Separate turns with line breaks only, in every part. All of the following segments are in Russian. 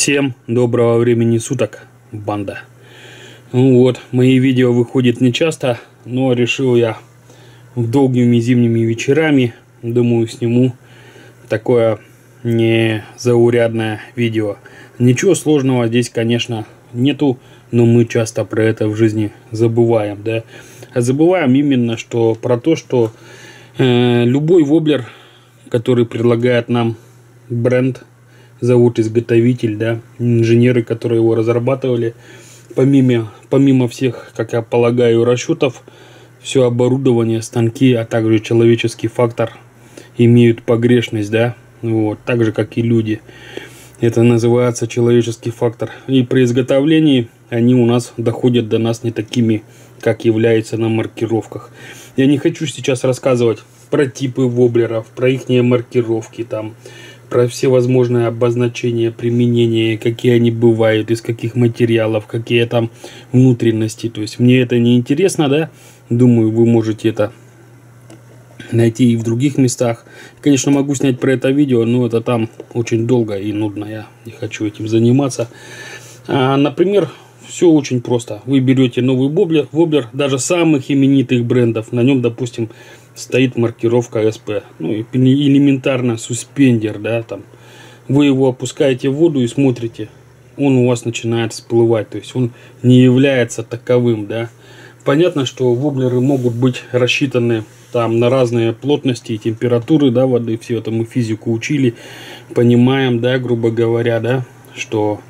Всем доброго времени суток, банда. Ну вот, мои видео выходят не часто, но решил я долгими зимними вечерами, думаю, сниму такое незаурядное видео. Ничего сложного здесь, конечно, нету, но мы часто про это в жизни забываем, да. А забываем именно про то, что любой воблер, который предлагает нам бренд, зовут изготовитель, да, инженеры, которые его разрабатывали, помимо всех, как я полагаю, расчетов, все оборудование, станки, а также человеческий фактор имеют погрешность, да, вот, так же, как и люди. Это называется человеческий фактор. И при изготовлении они у нас доходят до нас не такими, как являются на маркировках. Я не хочу сейчас рассказывать про типы воблеров, про их маркировки, там, про все возможные обозначения, применения, какие они бывают, из каких материалов, какие там внутренности. То есть мне это не интересно, да. Думаю, вы можете это найти и в других местах. Конечно, могу снять про это видео, но это там очень долго и нудно. Я не хочу этим заниматься. Например, все очень просто. Вы берете новый воблер, даже самых именитых брендов. На нем, допустим, стоит маркировка СП. Ну, элементарно суспендер, да, там. Вы его опускаете в воду и смотрите. Он у вас начинает всплывать. То есть он не является таковым, да. Понятно, что воблеры могут быть рассчитаны там на разные плотности и температуры, да, воды. Все это мы физику учили. Понимаем, да, грубо говоря, да, что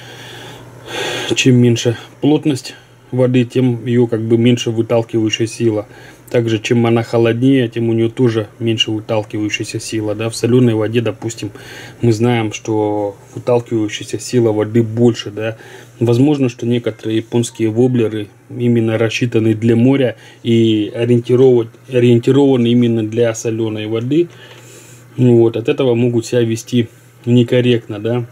чем меньше плотность воды, тем ее как бы меньше выталкивающая сила. Также, чем она холоднее, тем у нее тоже меньше выталкивающаяся сила. Да? В соленой воде, допустим, мы знаем, что выталкивающаяся сила воды больше. Да? Возможно, что некоторые японские воблеры именно рассчитаны для моря и ориентированы именно для соленой воды. Вот, от этого могут себя вести некорректно. Да?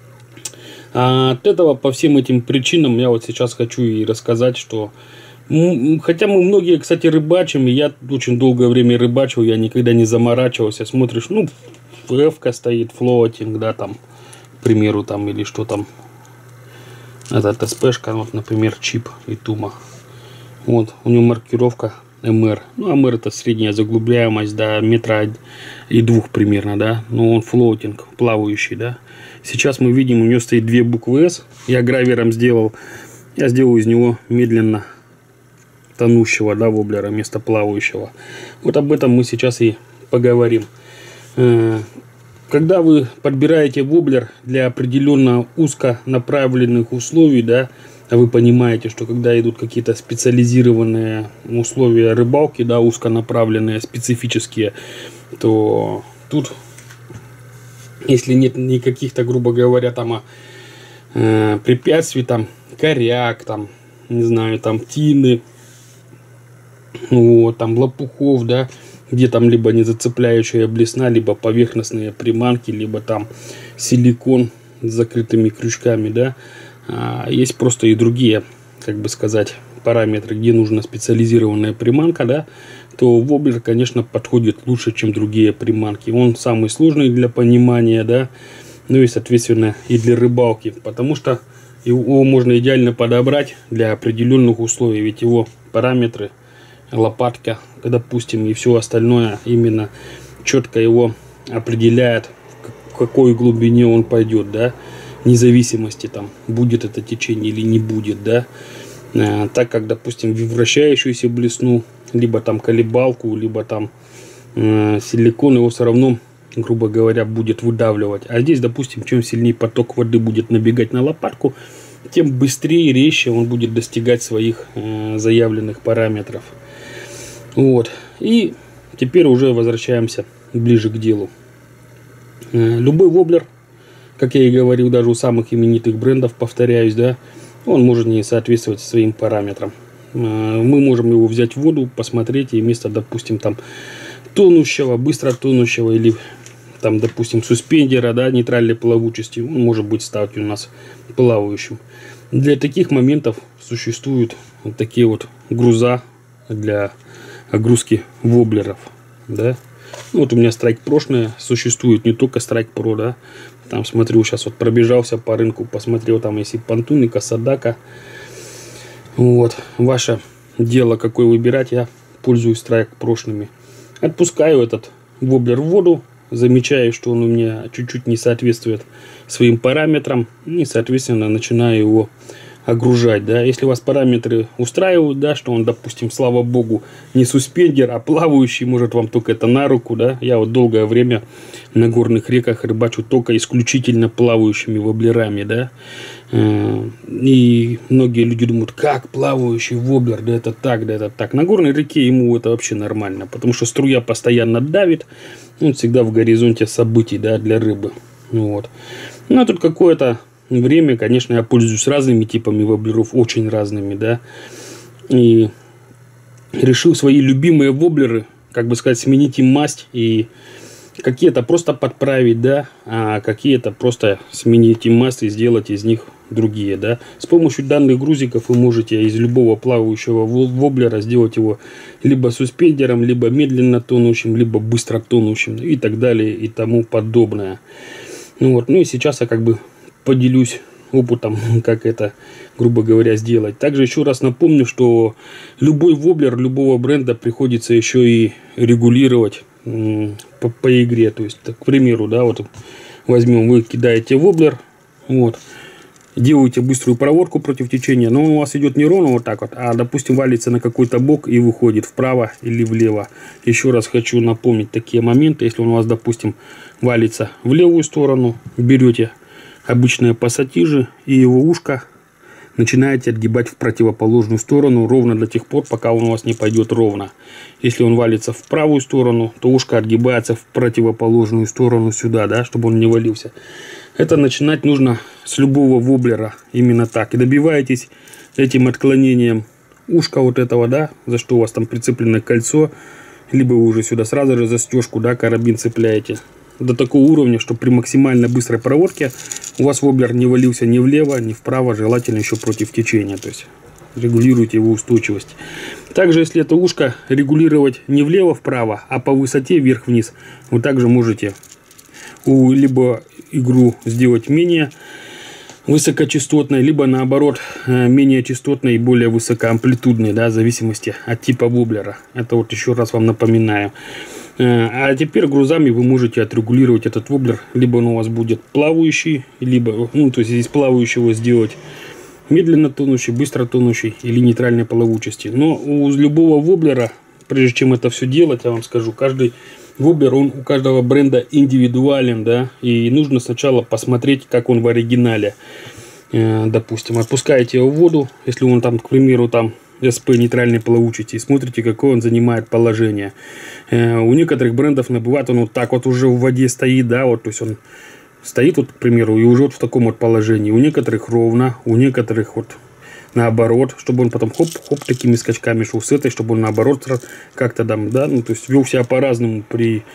А от этого, по всем этим причинам, я вот сейчас хочу и рассказать, что хотя мы многие, кстати, рыбачим, и я очень долгое время рыбачил, я никогда не заморачивался. Смотришь, ну, ФФ-ка стоит, флоутинг, да, там, к примеру, там, или что там. Это СПшка, вот, например, чип и тума. Вот, у него маркировка МР. Ну, МР это средняя заглубляемость до 1,2 метра примерно, да. Но он флоутинг, плавающий, да. Сейчас мы видим, у него стоит две буквы С. Я гравером сделал, я сделал из него медленно тонущего, да, воблера вместо плавающего. Вот об этом мы сейчас и поговорим. Когда вы подбираете воблер для определенно узконаправленных условий, да, вы понимаете, что когда идут какие-то специализированные условия рыбалки, да, узконаправленные, специфические, то тут, если нет никаких-то, грубо говоря, там препятствий, там коряк, там, не знаю, там тины, вот, там лопухов, да, где там либо не зацепляющая блесна, либо поверхностные приманки, либо там силикон с закрытыми крючками, да. Есть просто и другие, как бы сказать, параметры, где нужна специализированная приманка, да, то воблер, конечно, подходит лучше, чем другие приманки. Он самый сложный для понимания, да, ну и, соответственно, и для рыбалки, потому что его можно идеально подобрать для определенных условий, ведь его параметры, лопатка, допустим, и все остальное именно четко его определяет, в какой глубине он пойдет, да, вне зависимости, там, будет это течение или не будет, да, так как, допустим, вращающуюся блесну, либо там колебалку, либо там силикон, его все равно, грубо говоря, будет выдавливать. А здесь, допустим, чем сильнее поток воды будет набегать на лопатку, тем быстрее и резче он будет достигать своих заявленных параметров. Вот. И теперь уже возвращаемся ближе к делу. Любой воблер, как я и говорил, даже у самых именитых брендов, повторяюсь, да, он может не соответствовать своим параметрам. Мы можем его взять в воду, посмотреть, и вместо, допустим, там тонущего, быстро тонущего, или там, допустим, суспендера, да, нейтральной плавучести, он может быть стать у нас плавающим. Для таких моментов существуют вот такие вот груза для огрузки воблеров, да. Ну, вот у меня Strike Pro существует, не только Strike Pro, да. Там смотрю, сейчас вот пробежался по рынку, посмотрел там, если Пантуника, Садака. Вот, ваше дело, какой выбирать. Я пользуюсь страйк прошлыми. Отпускаю этот воблер в воду, замечаю, что он у меня чуть-чуть не соответствует своим параметрам, и, соответственно, начинаю его огружать, да. Если вас параметры устраивают, да, что он, допустим, слава богу, не суспендер, а плавающий, может вам только это на руку, да. Я вот долгое время на горных реках рыбачу только исключительно плавающими воблерами, да. И многие люди думают, как плавающий воблер, да это так, да это так. На горной реке ему это вообще нормально, потому что струя постоянно давит, он всегда в горизонте событий, да, для рыбы. Вот. Ну, а тут какое-то время, конечно, я пользуюсь разными типами воблеров, очень разными, да. И решил свои любимые воблеры, как бы сказать, сменить им масть и какие-то просто подправить, да, а какие-то просто сменить им масть и сделать из них другие, да. С помощью данных грузиков вы можете из любого плавающего воблера сделать его либо суспендером, либо медленно тонущим, либо быстро тонущим и так далее и тому подобное. Ну вот, ну и сейчас я как бы поделюсь опытом, как это, грубо говоря, сделать. Также еще раз напомню, что любой воблер любого бренда приходится еще и регулировать по игре. То есть, к примеру, да, вот возьмем, вы кидаете воблер, вот, делаете быструю проводку против течения, но он у вас идет не ровно вот так вот, а, допустим, валится на какой-то бок и выходит вправо или влево. Еще раз хочу напомнить такие моменты. Если он у вас, допустим, валится в левую сторону, берете обычные пассатижи и его ушко начинаете отгибать в противоположную сторону ровно до тех пор, пока он у вас не пойдет ровно. Если он валится в правую сторону, то ушко отгибается в противоположную сторону сюда, да, чтобы он не валился. Это начинать нужно с любого воблера, именно так. И добиваетесь этим отклонением ушка вот этого, да, за что у вас там прицеплено кольцо, либо вы уже сюда сразу же застежку, да, карабин цепляете до такого уровня, что при максимально быстрой проводке у вас воблер не валился ни влево, ни вправо, желательно еще против течения, то есть регулируйте его устойчивость. Также, если это ушко регулировать не влево-вправо, а по высоте вверх-вниз, вы также можете либо игру сделать менее высокочастотной, либо наоборот менее частотной и более высокоамплитудной, да, в зависимости от типа воблера. Это вот еще раз вам напоминаю. А теперь грузами вы можете отрегулировать этот воблер. Либо он у вас будет плавающий, либо, ну, то есть из плавающего сделать медленно тонущий, быстро тонущий или нейтральной плавучести. Но у любого воблера, прежде чем это все делать, я вам скажу, каждый воблер, он у каждого бренда индивидуален, да, и нужно сначала посмотреть, как он в оригинале. Допустим, отпускаете его в воду, если он там, к примеру, там СП нейтральной плавучести, и смотрите, какое он занимает положение. У некоторых брендов бывает он вот так вот уже в воде стоит, да, вот, то есть он стоит вот, к примеру, и уже вот в таком вот положении. У некоторых ровно, у некоторых вот наоборот, чтобы он потом хоп-хоп такими скачками шел с этой, чтобы он наоборот как-то там, да, ну, то есть вел себя по-разному при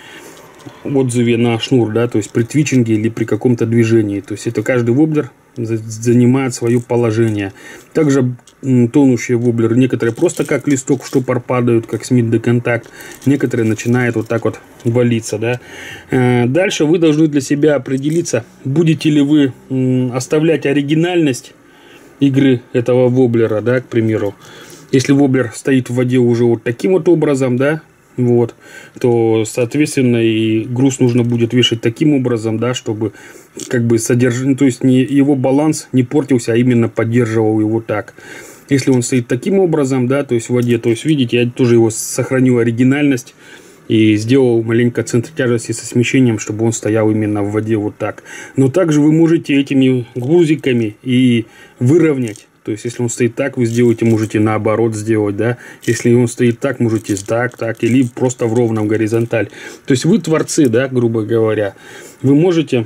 отзыве на шнур, да, то есть при твичинге или при каком-то движении. То есть это каждый воблер занимает свое положение. Также тонущие воблеры, некоторые просто как листок в штопор падают, как Смит де Контакт, некоторые начинают вот так вот валиться, да. Дальше вы должны для себя определиться, будете ли вы оставлять оригинальность игры этого воблера, да, к примеру. Если воблер стоит в воде уже вот таким вот образом, да, вот, то, соответственно, и груз нужно будет вешать таким образом, да, чтобы как бы содержать, то есть не его баланс не портился, а именно поддерживал его так. Если он стоит таким образом, да, то есть в воде, то есть видите, я тоже его сохранил оригинальность и сделал маленько центр тяжести со смещением, чтобы он стоял именно в воде вот так. Но также вы можете этими грузиками и выровнять. То есть, если он стоит так, вы сделаете, можете наоборот сделать, да. Если он стоит так, можете так, или просто в ровном горизонталь. То есть, вы творцы, да, грубо говоря. Вы можете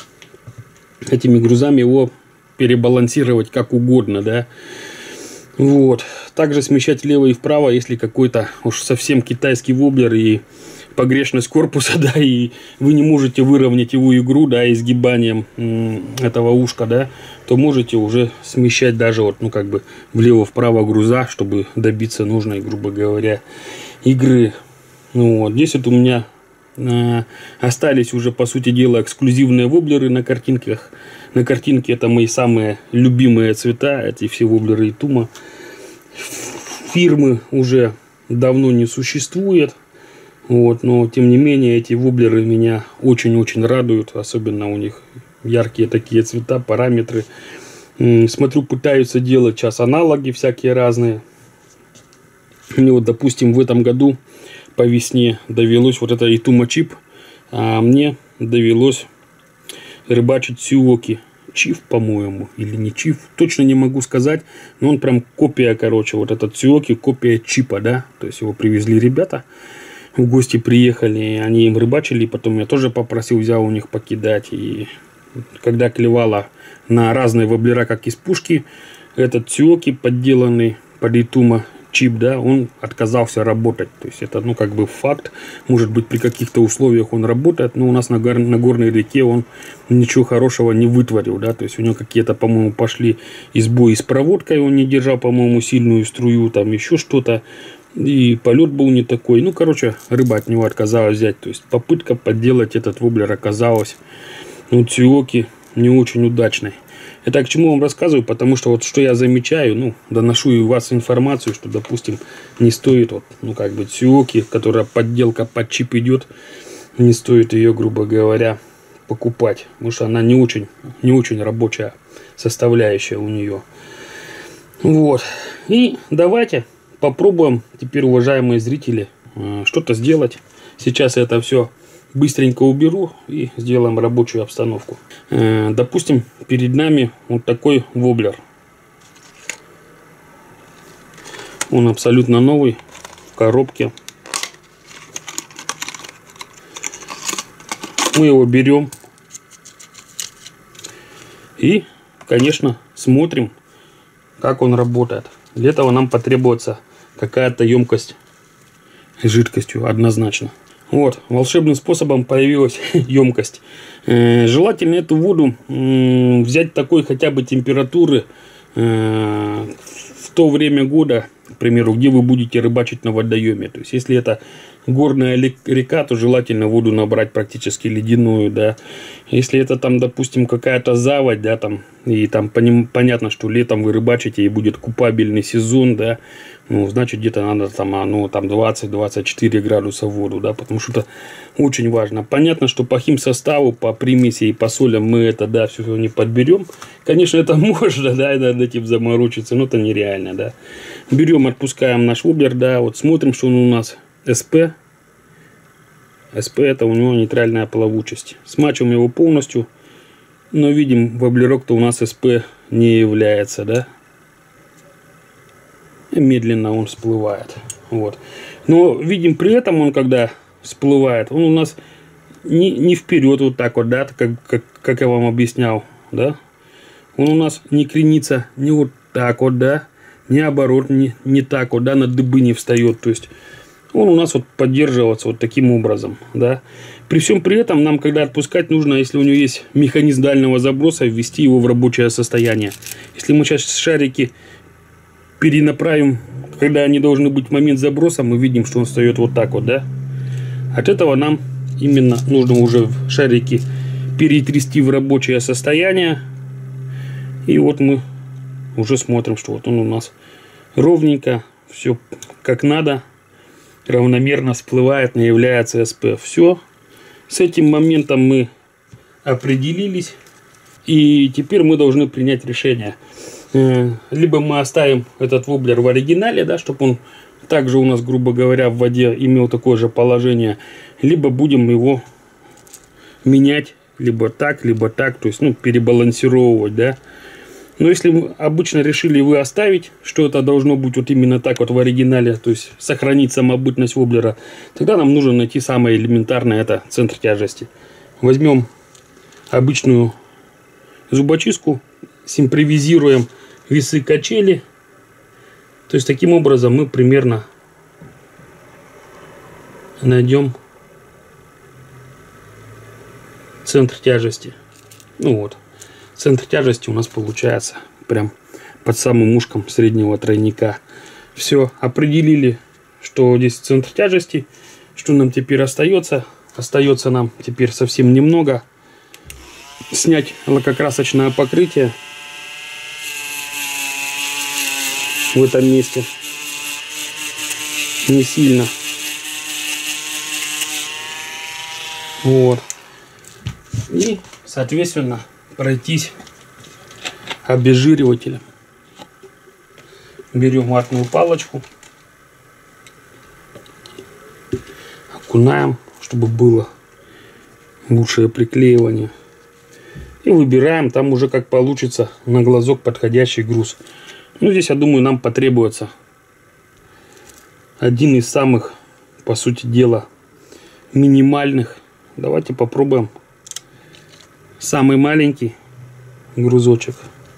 этими грузами его перебалансировать как угодно, да. Вот. Также смещать влево и вправо, если какой-то уж совсем китайский воблер и погрешность корпуса, да, и вы не можете выровнять его игру, да, изгибанием этого ушка, да, то можете уже смещать даже вот, ну, как бы влево-вправо груза, чтобы добиться нужной, грубо говоря, игры. Ну, вот. Здесь вот у меня Остались уже, по сути дела, эксклюзивные воблеры на картинках. На картинке это мои самые любимые цвета, эти все воблеры Итума. Фирмы уже давно не существует. Вот, но тем не менее эти воблеры меня очень-очень радуют. Особенно у них яркие такие цвета, параметры. Смотрю, пытаются делать сейчас аналоги всякие разные. Мне вот, допустим, в этом году по весне довелось вот это Итума чип, а мне довелось рыбачить Сиоки Чиф, по-моему, или не Чиф, точно не могу сказать, но он прям копия, короче, вот этот Сиоки, копия чипа, да, то есть его привезли ребята, в гости приехали, они им рыбачили, потом я тоже попросил, взял у них покидать, и когда клевало на разные воблера, как из пушки, этот Сиоки, подделанный под Итума чип, да, он отказался работать. То есть это, ну, как бы факт. Может быть, при каких-то условиях он работает, но у нас на горной реке он ничего хорошего не вытворил, да. То есть у него какие-то, по-моему, пошли сбои с проводкой, он не держал, по-моему, сильную струю, там еще что-то. И полет был не такой. Ну, короче, рыба от него отказалась взять. То есть попытка подделать этот воблер оказалась, ну, Сиоки не очень удачной. Это к чему вам рассказываю, потому что вот что я замечаю, ну, доношу и у вас информацию, что, допустим, не стоит вот, ну, как бы Сиоки, которая подделка под чип идет, не стоит ее, грубо говоря, покупать, потому что она не очень рабочая составляющая у нее. Вот. И давайте попробуем теперь, уважаемые зрители, что-то сделать. Сейчас это все быстренько уберу и сделаем рабочую обстановку. Допустим, перед нами вот такой воблер. Он абсолютно новый, в коробке. Мы его берем и, конечно, смотрим, как он работает. Для этого нам потребуется какая-то емкость с жидкостью, однозначно. Вот, волшебным способом появилась емкость. Желательно эту воду взять такой хотя бы температуры в то время года, к примеру, где вы будете рыбачить на водоеме. То есть, если это горная река, то желательно воду набрать практически ледяную, да. Если это там, допустим, какая-то заводь, да, там, и там понятно, что летом вы рыбачите и будет купабельный сезон, да, ну, значит, где-то надо там, ну, там 20-24 градуса в воду, да, потому что это очень важно. Понятно, что по химсоставу, по примеси и по солям мы это, да, все не подберем. Конечно, это можно, да, над этим заморочиться, но это нереально, да. Берем, отпускаем наш воблер, да, вот смотрим, что он у нас СП. СП это у него нейтральная плавучесть. Смачиваем его полностью, но видим, воблерок-то у нас СП не является, да. И медленно он всплывает. Вот. Но видим при этом он, когда всплывает, он у нас не вперед вот так вот, да, как я вам объяснял, да. Он у нас не кренится не вот так вот, да, не оборот, не так вот, да, на дыбы не встает. То есть он у нас вот поддерживается вот таким образом, да. При всем при этом нам, когда отпускать, нужно, если у него есть механизм дальнего заброса, ввести его в рабочее состояние. Если мы сейчас шарики перенаправим, когда они должны быть в момент заброса, мы видим, что он встает вот так вот, да. От этого нам именно нужно уже шарики перетрясти в рабочее состояние. И вот мы уже смотрим, что вот он у нас ровненько, все как надо, равномерно всплывает, не является СП. Все. С этим моментом мы определились. И теперь мы должны принять решение. Либо мы оставим этот воблер в оригинале, да, чтобы он также у нас, грубо говоря, в воде имел такое же положение. Либо будем его менять либо так, то есть, ну, перебалансировывать, да. Но если обычно решили вы оставить, что это должно быть вот именно так вот в оригинале, то есть сохранить самобытность воблера, тогда нам нужно найти самое элементарное, это центр тяжести. Возьмем обычную зубочистку, симпровизируем весы качели. То есть таким образом мы примерно найдем центр тяжести. Ну вот. Центр тяжести у нас получается прям под самым ушком среднего тройника. Все, определили, что здесь центр тяжести. Что нам теперь остается? Остается нам теперь совсем немного. Снять лакокрасочное покрытие в этом месте. Не сильно. Вот. И, соответственно, пройтись обезжиривателем. Берем ватную палочку. Окунаем, чтобы было лучшее приклеивание. И выбираем там уже как получится на глазок подходящий груз. Ну, здесь, я думаю, нам потребуется один из самых, по сути дела, минимальных. Давайте попробуем самый маленький грузочек.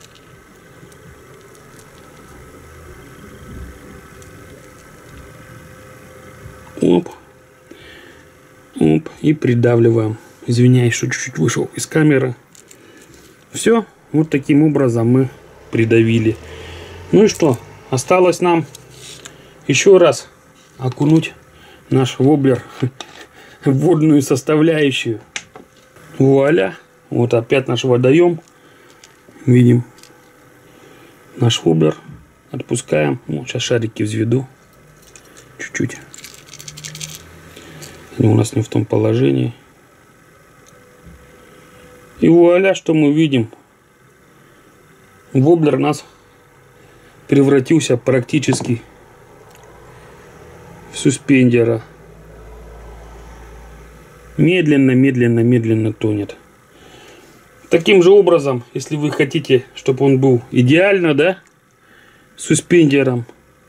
Оп. Оп. И придавливаем. Извиняюсь, что чуть-чуть вышел из камеры. Все. Вот таким образом мы придавили. Ну и что? Осталось нам еще раз окунуть наш воблер в водную составляющую. Вуаля. Вот опять наш водоем. Видим наш воблер. Отпускаем. Ну, сейчас шарики взведу. Чуть-чуть. Они у нас не в том положении. И вуаля, что мы видим. Воблер у нас превратился практически в суспендера. Медленно, медленно, медленно тонет. Таким же образом, если вы хотите, чтобы он был идеально, да, суспендером,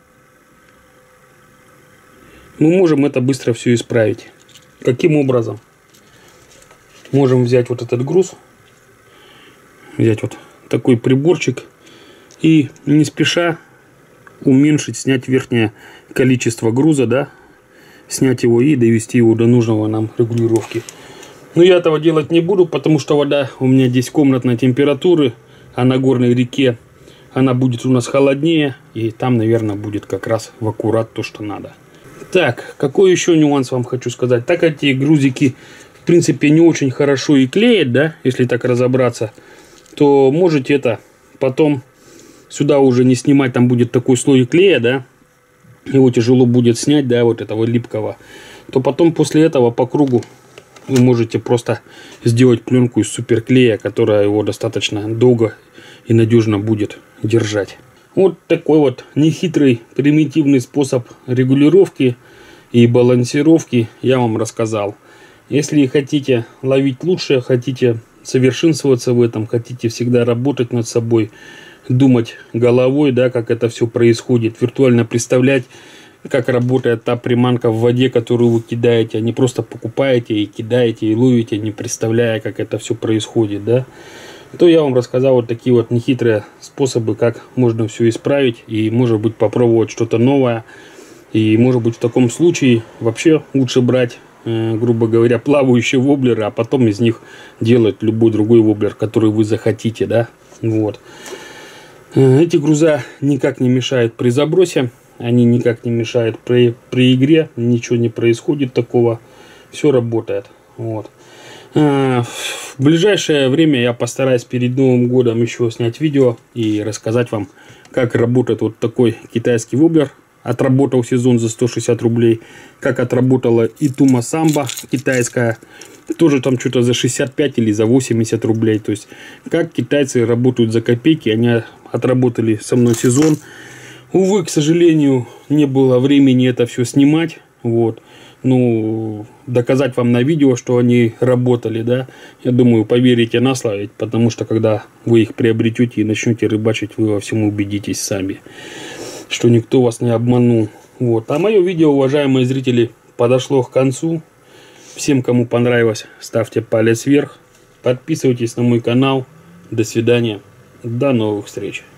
мы можем это быстро все исправить. Каким образом? Можем взять вот этот груз, взять вот такой приборчик и не спеша уменьшить, снять верхнее количество груза, да, снять его и довести его до нужного нам регулировки. Но я этого делать не буду, потому что вода у меня здесь комнатной температуры, а на горной реке она будет у нас холоднее, и там, наверное, будет как раз в аккурат то, что надо. Так, какой еще нюанс вам хочу сказать. Так эти грузики, в принципе, не очень хорошо и клеят, да, если так разобраться, то можете это потом сюда уже не снимать, там будет такой слой клея, да, его тяжело будет снять, да, вот этого липкого, то потом после этого по кругу вы можете просто сделать пленку из суперклея, которая его достаточно долго и надежно будет держать. Вот такой вот нехитрый, примитивный способ регулировки и балансировки я вам рассказал. Если хотите ловить лучше, хотите совершенствоваться в этом, хотите всегда работать над собой, думать головой, да, как это все происходит, виртуально представлять, как работает та приманка в воде, которую вы кидаете, а не просто покупаете и кидаете и ловите, не представляя, как это все происходит, да, то я вам рассказал вот такие вот нехитрые способы, как можно все исправить и, может быть, попробовать что-то новое. И, может быть, в таком случае вообще лучше брать, грубо говоря, плавающие воблеры, а потом из них делать любой другой воблер, который вы захотите, да, вот. Эти груза никак не мешают при забросе, они никак не мешают при игре, ничего не происходит такого, все работает, вот. В ближайшее время я постараюсь перед Новым годом еще снять видео и рассказать вам, как работает вот такой китайский воблер. Отработал сезон за 160 рублей. Как отработала и Тума Самбо китайская. Тоже там что-то за 65 или за 80 рублей. То есть, как китайцы работают за копейки. Они отработали со мной сезон. Увы, к сожалению, не было времени это все снимать. Вот. Ну, доказать вам на видео, что они работали, да, я думаю, поверите на слово, потому что когда вы их приобретете и начнете рыбачить, вы во всем убедитесь сами, что никто вас не обманул. Вот. А мое видео, уважаемые зрители, подошло к концу. Всем, кому понравилось, ставьте палец вверх, подписывайтесь на мой канал. До свидания, до новых встреч.